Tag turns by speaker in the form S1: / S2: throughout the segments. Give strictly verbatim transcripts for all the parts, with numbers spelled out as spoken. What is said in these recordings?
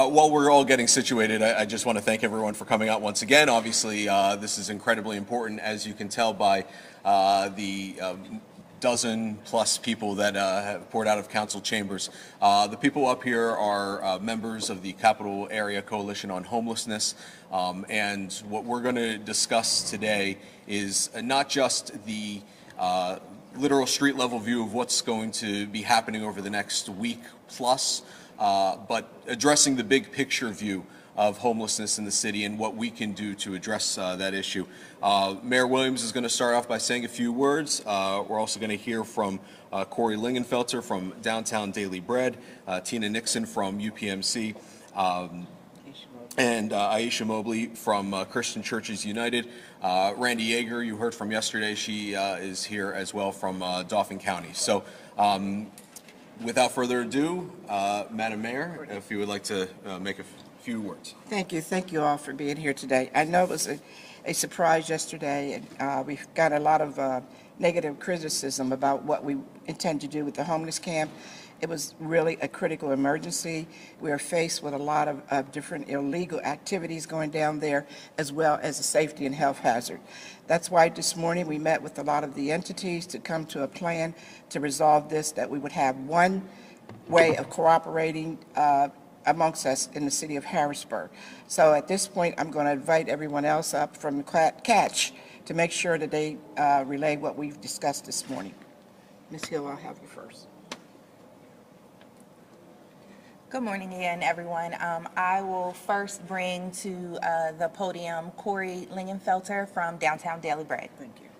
S1: Uh, while we're all getting situated, I, I just want to thank everyone for coming out once again. Obviously, uh, this is incredibly important, as you can tell by uh, the um, dozen plus people that uh, have poured out of council chambers. Uh, the people up here are uh, members of the Capital Area Coalition on Homelessness, um, and what we're going to discuss today is not just the uh, literal street level view of what's going to be happening over the next week plus, Uh, but addressing the big picture view of homelessness in the city and what we can do to address uh, that issue. Uh, Mayor Williams is going to start off by saying a few words. Uh, we're also going to hear from uh, Corey Lingenfelter from Downtown Daily Bread, uh, Tina Nixon from U P M C, um, and uh, Aisha Mobley from uh, Christian Churches United. Uh, Randy Yeager, you heard from yesterday, she uh, is here as well from uh, Dauphin County. So. Um, Without further ado, uh, Madam Mayor, if you would like to uh, make a few words.
S2: Thank you. Thank you all for being here today. I know it was a, a surprise yesterday, and uh, we've got a lot of uh, negative criticism about what we intend to do with the homeless camp. It was really a critical emergency. We are faced with a lot of, of different illegal activities going down there, as well as a safety and health hazard. That's why this morning we met with a lot of the entities to come to a plan to resolve this, that we would have one way of cooperating uh, amongst us in the city of Harrisburg. So at this point, I'm going to invite everyone else up from Catch to make sure that they uh, relay what we've discussed this morning. Miz Hill, I'll have you first.
S3: Good morning again, everyone. Um, I will first bring to uh, the podium Corey Lingenfelter from Downtown Daily Bread.
S2: Thank you.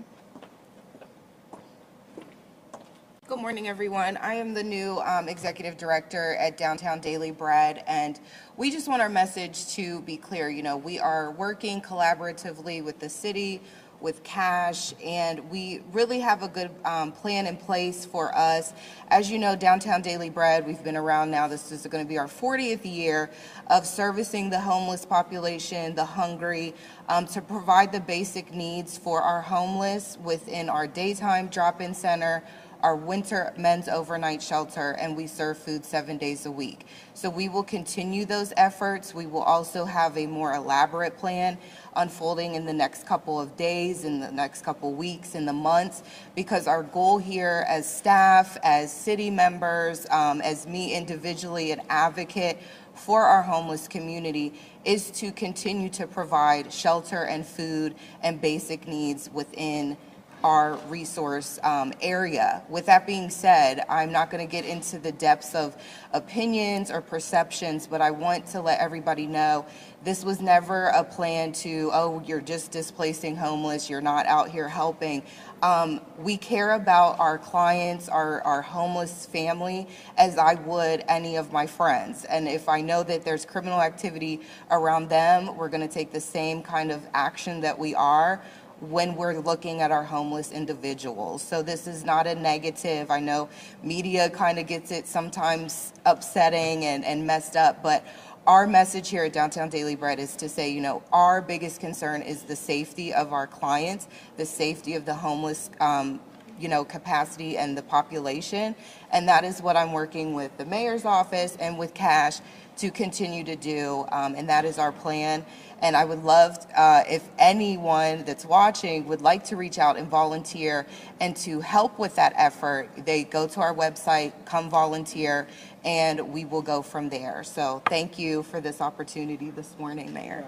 S4: Good morning, everyone. I am the new um, executive director at Downtown Daily Bread, and we just want our message to be clear. You know, we are working collaboratively with the city, with Cash, and we really have a good um, plan in place for us. As you know, Downtown Daily Bread, we've been around now. This is going to be our fortieth year of servicing the homeless population, the hungry, um, to provide the basic needs for our homeless within our daytime drop-in center, our winter men's overnight shelter, and we serve food seven days a week. So we will continue those efforts. We will also have a more elaborate plan unfolding in the next couple of days, in the next couple of weeks, in the months, because our goal here as staff, as city members, um, as me individually, an advocate for our homeless community, is to continue to provide shelter and food and basic needs within our resource um, area. With that being said, I'm not going to get into the depths of opinions or perceptions, but I want to let everybody know this was never a plan to, oh, you're just displacing homeless, you're not out here helping. Um, we care about our clients, our, our homeless family, as I would any of my friends. And if I know that there's criminal activity around them, we're going to take the same kind of action that we are when we're looking at our homeless individuals. So this is not a negative. I know media kind of gets it sometimes upsetting and, and messed up, but our message here at Downtown Daily Bread is to say, you know, our biggest concern is the safety of our clients, the safety of the homeless um, you know, capacity and the population. And that is what I'm working with the mayor's office and with Cash to continue to do. Um, and that is our plan. And I would love uh, if anyone that's watching would like to reach out and volunteer and to help with that effort, they go to our website, come volunteer, and we will go from there. So thank you for this opportunity this morning, Mayor.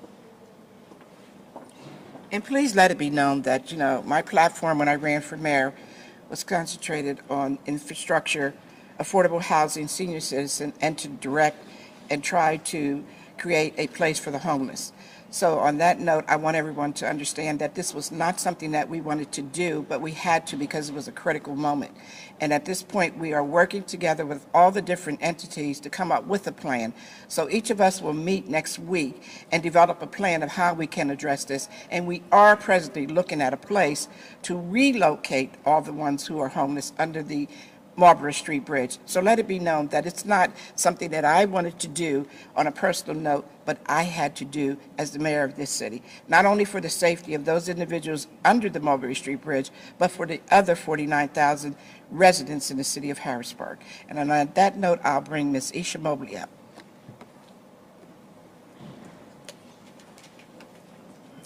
S2: And please let it be known that, you know, my platform when I ran for mayor was concentrated on infrastructure, affordable housing, senior citizen, and to direct and try to create a place for the homeless. So on that note, I want everyone to understand that this was not something that we wanted to do, but we had to because it was a critical moment. And at this point, we are working together with all the different entities to come up with a plan. So each of us will meet next week and develop a plan of how we can address this. And we are presently looking at a place to relocate all the ones who are homeless under the Marlborough Street Bridge. So let it be known that it's not something that I wanted to do on a personal note, but I had to do as the mayor of this city, not only for the safety of those individuals under the Mulberry Street Bridge, but for the other forty-nine thousand residents in the city of Harrisburg. And on that note, I'll bring Miz Aisha Mobley up.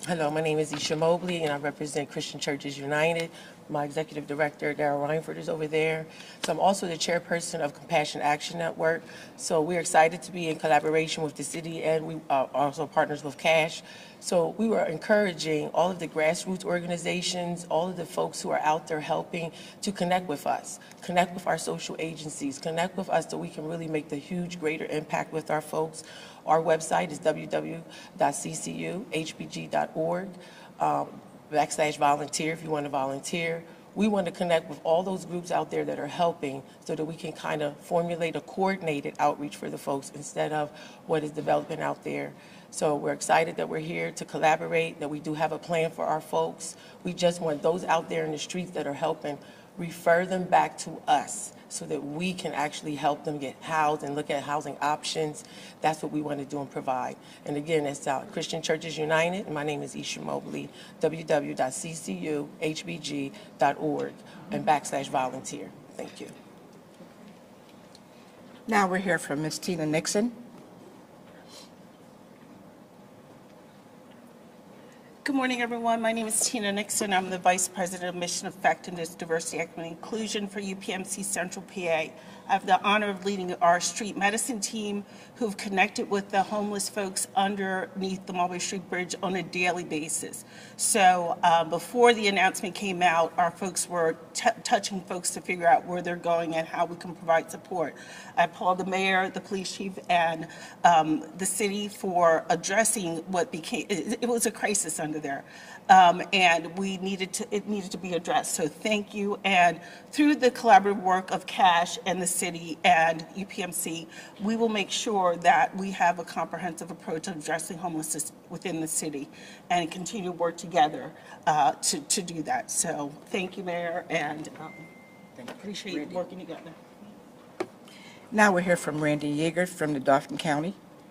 S5: Hello, my name is Isha Mobley, and I represent Christian Churches United. My executive director, Darrell Reinford, is over there. So I'm also the chairperson of Compassion Action Network. So we're excited to be in collaboration with the city, and we are also partners with CASH. So we were encouraging all of the grassroots organizations, all of the folks who are out there helping to connect with us, connect with our social agencies, connect with us so we can really make the huge, greater impact with our folks. Our website is w w w dot c c u h b g dot org, um, backslash volunteer if you want to volunteer. We want to connect with all those groups out there that are helping so that we can kind of formulate a coordinated outreach for the folks instead of what is developing out there. So we're excited that we're here to collaborate, that we do have a plan for our folks. We just want those out there in the streets that are helping, refer them back to us so that we can actually help them get housed and look at housing options. That's what we want to do and provide. And again, it's uh, Christian Churches United, and my name is Isha Mobley, w w w dot c c u h b g dot org and backslash volunteer. Thank you.
S2: Now we'll hear from Miz Tina Nixon.
S6: Good morning, everyone. My name is Tina Nixon. I'm the Vice President of Mission Effectiveness, Diversity, Equity, and Inclusion for U P M C Central P A. I have the honor of leading our street medicine team who've connected with the homeless folks underneath the Mulberry Street Bridge on a daily basis. So uh, before the announcement came out, our folks were t touching folks to figure out where they're going and how we can provide support. I applaud the mayor, the police chief, and um, the city for addressing what became, it, it was a crisis under there. Um, and we needed to, it needed to be addressed. So thank you. And through the collaborative work of CASH and the city and U P M C, we will make sure that we have a comprehensive approach to addressing homelessness within the city and continue to work together uh, to, to do that. So thank you, Mayor, and um, appreciate
S2: Randy.
S6: working together.
S2: Now we'll hear from Randy Yeager from the Dauphin County.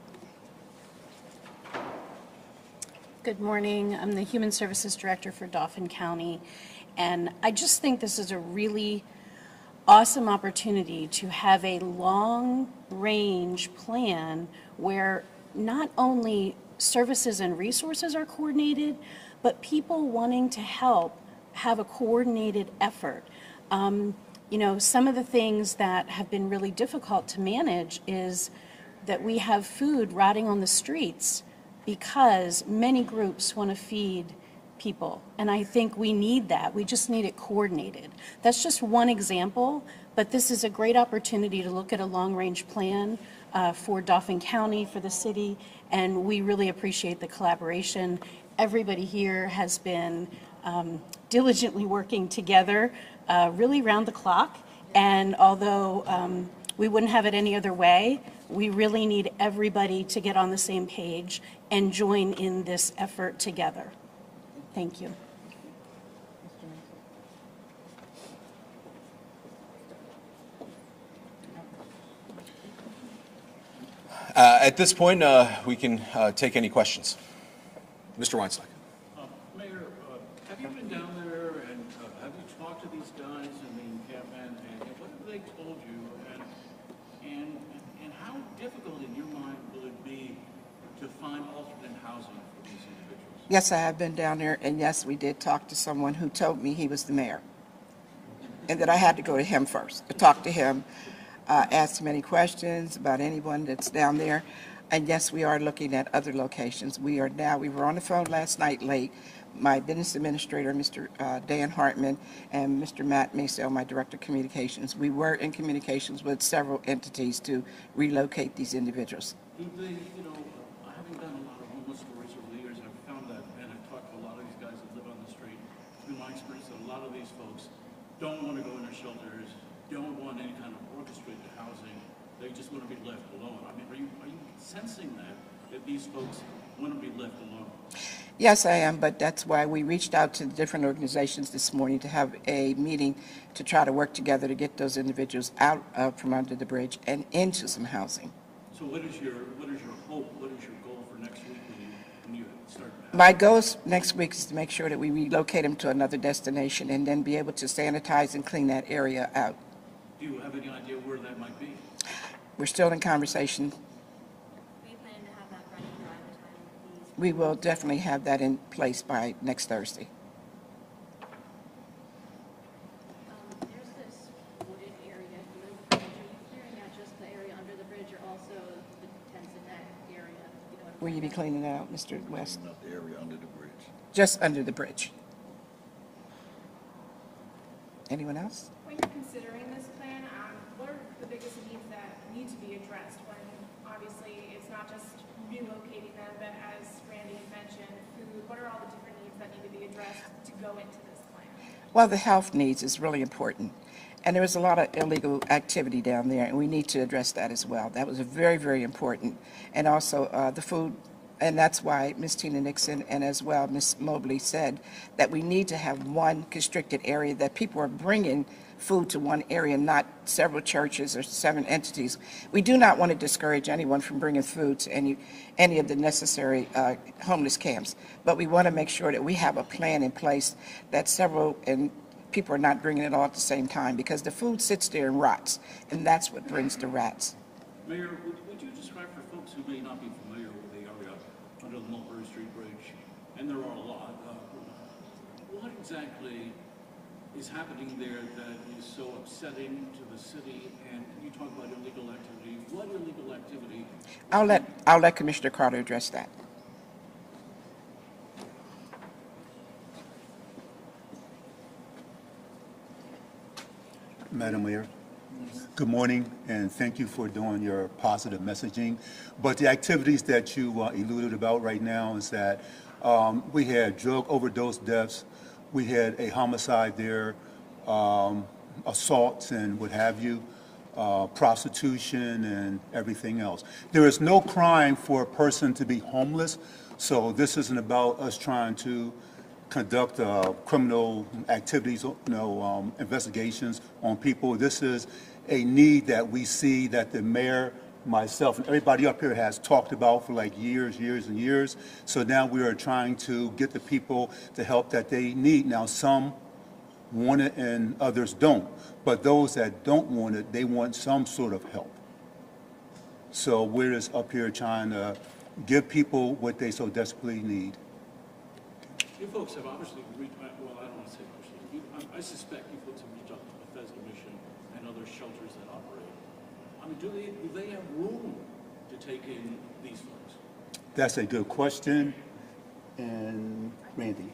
S7: Good morning. I'm the Human Services Director for Dauphin County, and I just think this is a really awesome opportunity to have a long-range plan where not only services and resources are coordinated, but people wanting to help have a coordinated effort. Um, you know, some of the things that have been really difficult to manage is that we have food rotting on the streets because many groups want to feed people. And I think we need that. We just need it coordinated. That's just one example, but this is a great opportunity to look at a long-range plan uh, for Dauphin County, for the city, and we really appreciate the collaboration. Everybody here has been um, diligently working together, uh, really round the clock, and although um, we wouldn't have it any other way, we really need everybody to get on the same page and join in this effort together. Thank you.
S1: Uh, At this point, uh, we can uh, take any questions. Mister Weinstock.
S8: Uh, Mayor, uh, have you been down there and uh, have you talked to these guys in the encampment, and, and what have they told you, and, and, and how difficult in your mind will it be to find alternate housing for these individuals?
S2: Yes, I have been down there, and yes, we did talk to someone who told me he was the mayor, and that I had to go to him first, to talk to him, uh, ask him any questions about anyone that's down there. And yes, we are looking at other locations. We are now, we were on the phone last night late, my business administrator, Mister uh, Dan Hartman, and Mister Matt Maso, my director of communications. We were in communications with several entities to relocate these individuals.
S8: Do they, you know, uh, having done a lot of homeless stories over the years, I've found that, and I've talked to a lot of these guys that live on the street, it's been my experience that a lot of these folks don't want to go in their shelters, don't want any kind of orchestrated housing, they just want to be left alone. I mean, are you, are you sensing that, that these folks want to be left alone?
S2: Yes, I am, but that's why we reached out to the different organizations this morning to have a meeting to try to work together to get those individuals out uh, from under the bridge and into some housing.
S8: So what is your, what is your hope, what is your goal for next week when you, when you start?
S2: My goal is next week is to make sure that we relocate them to another destination and then be able to sanitize and clean that area out.
S8: Do you have any idea where that might be?
S2: We're still in conversation.
S9: We plan to have that ready by the time these
S2: we will definitely have that in place by next Thursday.
S7: Um, There's this wooded area under the bridge. Are you clearing out just the area under the bridge or also the tents and that area? You know what I'm
S2: Will you be
S7: talking
S2: cleaning it out, Mister West?
S9: Cleaning up the area under the bridge.
S2: Just under the bridge. Anyone else?
S10: When you're considering this plan, um, what are the biggest needs that need to be addressed when obviously it's not just relocating them, but as Randy mentioned, food, what are all the different needs that need to be addressed to go into this plan?
S2: Well, the health needs is really important. And there was a lot of illegal activity down there, and we need to address that as well. That was very, very important. And also uh, the food, and that's why Miz Tina Nixon and as well Miz Mobley said that we need to have one constricted area, that people are bringing food to one area, not several churches or seven entities. We do not want to discourage anyone from bringing food to any, any of the necessary uh, homeless camps, but we want to make sure that we have a plan in place that several and people are not bringing it all at the same time, because the food sits there and rots, and that's what brings the rats.
S8: Mayor, would, would you describe for folks who may not be familiar with the area under the Mulberry Street Bridge, and there are a lot, uh, what exactly is happening there that is so upsetting to the city? And you talk about illegal activity. What illegal activity?
S2: I'll let, I'll let Commissioner Carter address that.
S11: Madam Mayor, good morning, and thank you for doing your positive messaging. But the activities that you uh, alluded about right now is that um, we had drug overdose deaths, we had a homicide there, um, assaults and what have you, uh, prostitution and everything else. There is no crime for a person to be homeless, so this isn't about us trying to conduct uh, criminal activities, you know, um, investigations on people. This is a need that we see that the mayor, myself, and everybody up here has talked about for like years, years and years. So now we are trying to get the people the help that they need. Now, some want it and others don't. But those that don't want it, they want some sort of help. So we're just up here trying to give people what they so desperately need.
S8: You folks have obviously reached, well, I don't want to say personally, you, I, I suspect you folks have reached out to Bethesda Mission and other shelters that operate. I mean, do they, do they have room to take in these folks?
S11: That's a good question. And Randy?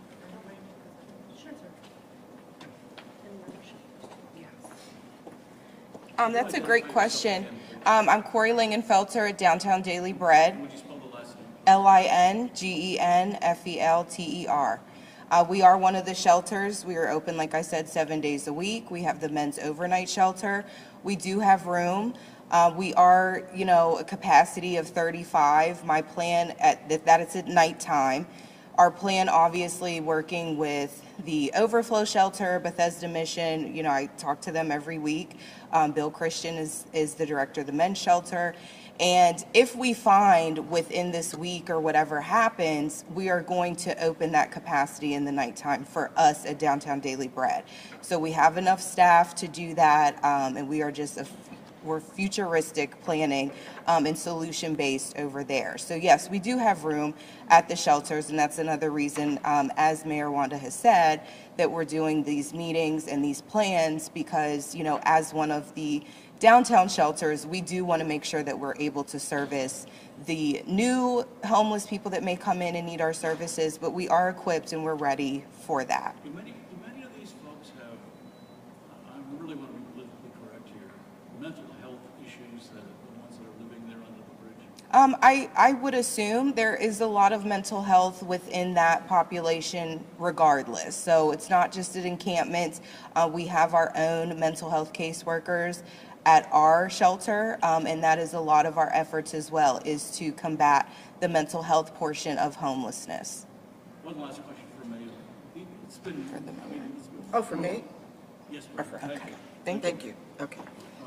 S4: Um, that's a great question. Um, I'm Corey Lingenfelter at Downtown Daily Bread.
S8: Would you spell the last name?
S4: L I N G E N F E L T E R. Uh, we are one of the shelters. We are open, like I said, seven days a week. We have the men's overnight shelter. We do have room. Uh, we are, you know, a capacity of thirty-five. My plan at that, that is at nighttime. Our plan, obviously, working with the overflow shelter, Bethesda Mission, you know, I talk to them every week. Um, Bill Christian is, is the director of the men's shelter. And if we find within this week or whatever happens, we are going to open that capacity in the nighttime for us at Downtown Daily Bread. So we have enough staff to do that, um, and we are just a we're futuristic planning um, and solution-based over there. So yes, we do have room at the shelters, and that's another reason, um, as Mayor Wanda has said, that we're doing these meetings and these plans because, you know, as one of the downtown shelters, we do want to make sure that we're able to service the new homeless people that may come in and need our services, but we are equipped and we're ready for that.
S8: Do many, do many of these folks have, I really want to be politically correct here, mental health issues that are the ones that are living there under the bridge?
S4: Um, I, I would assume there is a lot of mental health within that population regardless. So it's not just at encampments. Uh, we have our own mental health caseworkers at our shelter, um, and that is a lot of our efforts as well, is to combat the mental health portion of homelessness.
S8: One last question for Mayor. It's been, I mean, it's been.
S2: Oh, for me?
S8: Yes,
S2: Or
S8: ma'am.
S2: for-
S8: Thank
S2: okay.
S8: you.
S2: Thank Thank you. Okay.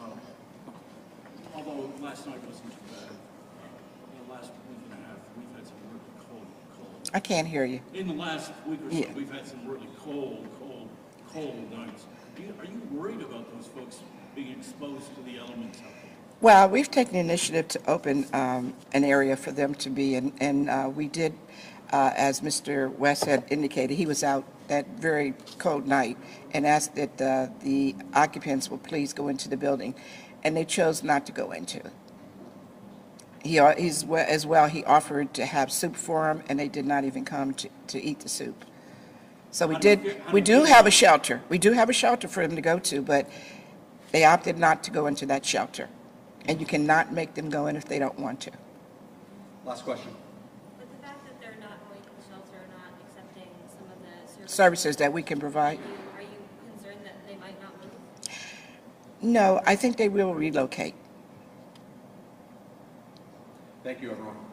S8: Although last night wasn't too bad. Uh, In the last week and a half, we've had some really cold, cold.
S2: I can't hear you.
S8: In the last week or so,
S2: Yeah.
S8: we've had some really cold, cold, cold nights. Do you, are you worried about those folks being exposed to the elements out there?
S2: Well, we've taken the initiative to open um, an area for them to be, and, and uh, we did, uh, as Mister West had indicated, he was out that very cold night and asked that uh, the occupants will please go into the building, and they chose not to go into it. He, uh, he's, we- as well, he offered to have soup for them, and they did not even come to, to eat the soup. So we
S8: How do you
S2: did,
S8: feel- how
S2: we
S8: do you
S2: do
S8: feel
S2: have a
S8: about-
S2: shelter. We do have a shelter for them to go to, but they opted not to go into that shelter. And you cannot make them go in if they don't want to.
S1: Last question.
S9: But the fact that they're not going to the shelter or not accepting some of the services,
S2: Services that we can provide.
S9: are you concerned that they might not move?
S2: No, I think they will relocate.
S1: Thank you, everyone.